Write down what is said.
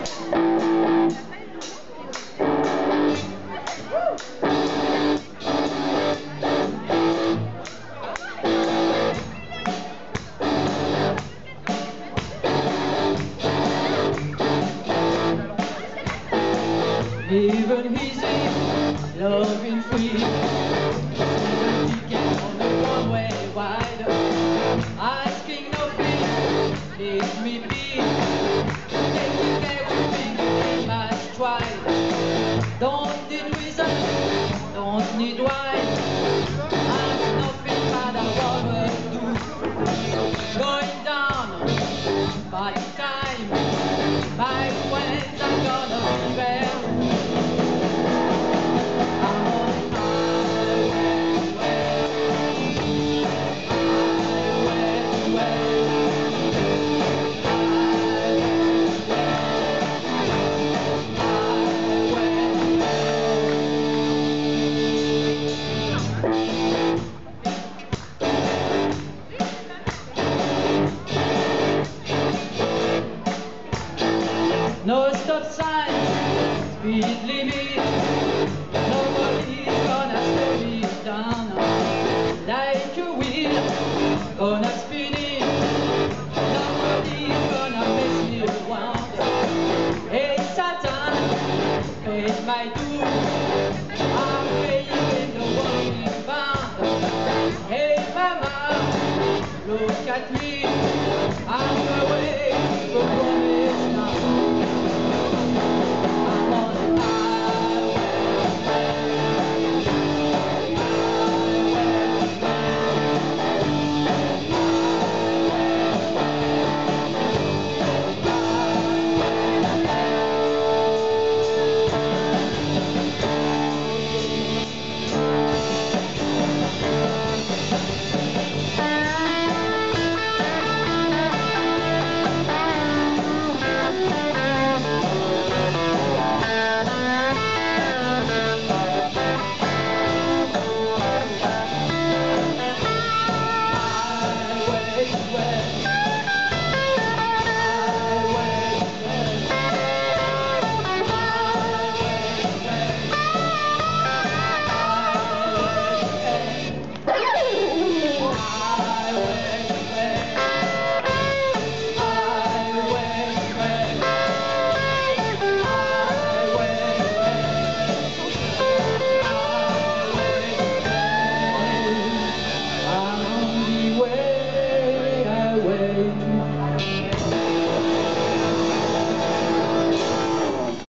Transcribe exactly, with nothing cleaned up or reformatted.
Even easy, loving free, even weekend on the one-way wide, asking no fee, let me be, taking everything in my stride. Don't need reason, don't need why, I'm nothing but I wanna do. Going down, by time, my friends are gonna be there. No stop sign, speed limit, nobody's gonna slow me down. Like a wheel, gonna spin it, nobody's gonna mess me around. Hey Satan, pay my dues, I'm paying the world bound. Hey mama, look at me, I'm away.